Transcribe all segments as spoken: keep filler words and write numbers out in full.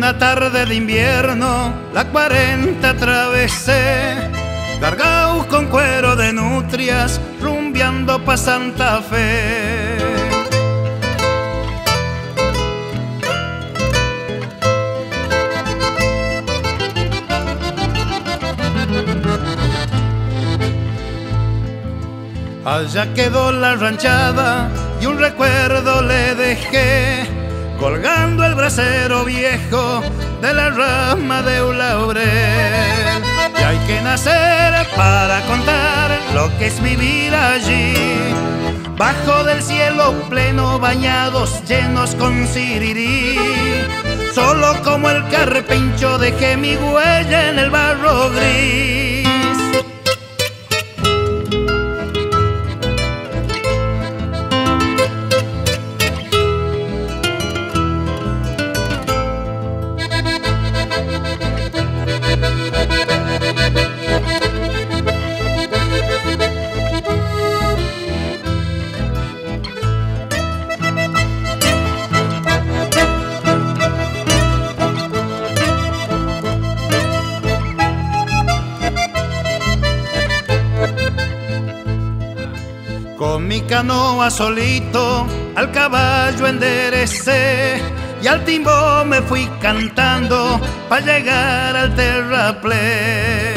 una tarde de invierno, la cuarenta atravesé, cargado con cuero de nutrias, rumbeando pa' Santa Fe. Allá quedó la ranchada y un recuerdo le dejé, colgando el brasero viejo de la rama de un laurel. Y hay que nacer para contar lo que es vivir allí, bajo del cielo pleno, bañados llenos con sirirí. Solo como el carpincho dejé mi huella en el barro gris. Con mi canoa solito al caballo enderecé y al timbo me fui cantando pa' llegar al terraplén.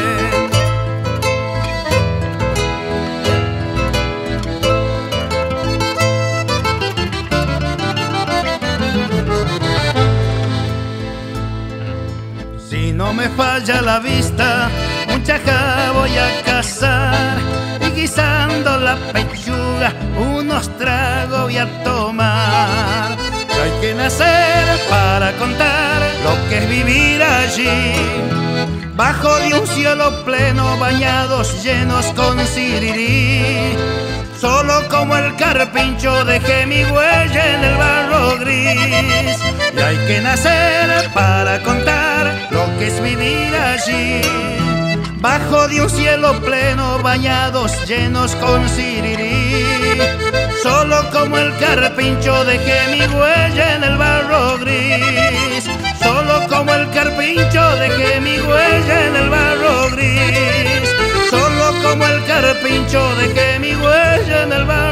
Si no me falla la vista, un chajá voy a cazar, y guisando la pechuga unos tragos voy a tomar. Hay que nacer para contar lo que es vivir allí, bajo de un cielo pleno, bañados llenos con sirirí. Solo como el carpincho dejé mi huella en el barro gris. Y hay que nacer para contar lo que es vivir allí, bajo de un cielo pleno, bañados llenos con sirirí. Solo como el carpincho dejé mi huella en el barro gris. Solo como el carpincho dejé mi huella en el barro gris. Solo como el carpincho dejé mi huella en el barro gris.